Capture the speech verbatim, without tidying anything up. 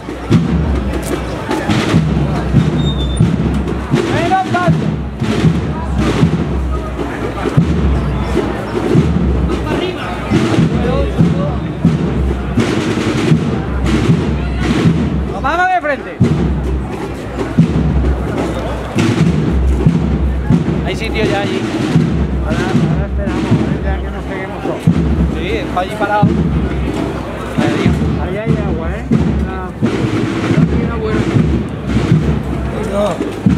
Menos tanto. Para arriba. Nos vamos de frente. Hay sitio ya allí. Ahora, ahora esperamos, ya que nos peguemos todos. Sí, está allí parado. Ahí hay agua, ¿eh? Una, una buena. No.